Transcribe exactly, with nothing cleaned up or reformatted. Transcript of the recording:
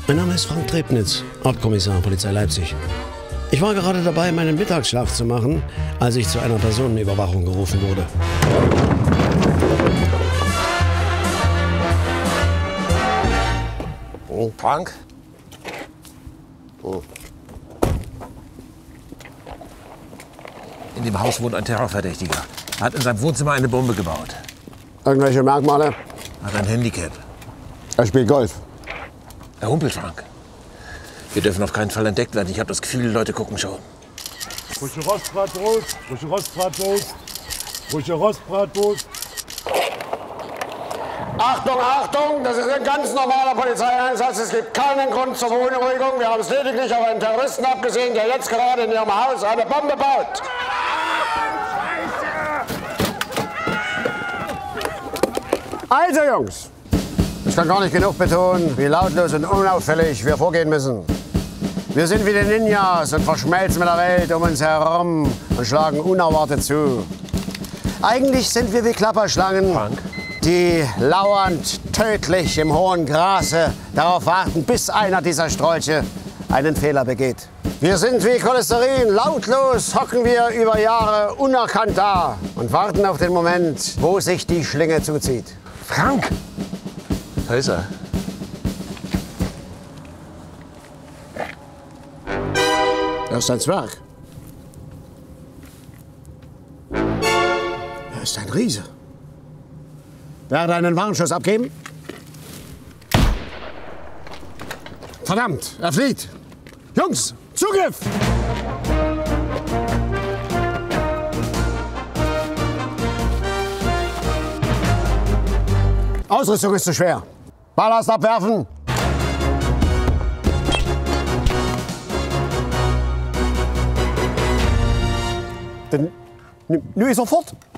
Mein Name ist Frank Trebnitz, Hauptkommissar Polizei Leipzig. Ich war gerade dabei, meinen Mittagsschlaf zu machen, als ich zu einer Personenüberwachung gerufen wurde. Oh, Frank? Oh. In dem Haus wohnt ein Terrorverdächtiger. Er hat in seinem Wohnzimmer eine Bombe gebaut. Irgendwelche Merkmale? Er hat ein Handicap. Er spielt Golf. Er humpelt, Frank. Wir dürfen auf keinen Fall entdeckt werden. Ich habe das Gefühl, die Leute gucken schon. Frische Rostbratwurst, frische Rostbratwurst, frische Rostbratwurst. Achtung, Achtung! Das ist ein ganz normaler Polizeieinsatz. Es gibt keinen Grund zur Beunruhigung. Wir haben es lediglich auf einen Terroristen abgesehen, der jetzt gerade in Ihrem Haus eine Bombe baut. Also, Jungs, ich kann gar nicht genug betonen, wie lautlos und unauffällig wir vorgehen müssen. Wir sind wie die Ninjas und verschmelzen mit der Welt um uns herum und schlagen unerwartet zu. Eigentlich sind wir wie Klapperschlangen, Frank? die lauernd, tödlich im hohen Grase darauf warten, bis einer dieser Strolche einen Fehler begeht. Wir sind wie Cholesterin, lautlos hocken wir über Jahre unerkannt da und warten auf den Moment, wo sich die Schlinge zuzieht. Frank! Da ist er. Er ist ein Zwerg. Er ist ein Riese. Werde einen Warnschuss abgeben. Verdammt, er flieht. Jungs, Zugriff! Ausrüstung ist zu schwer. Ballast abwerfen. Dann, nu ist er fort.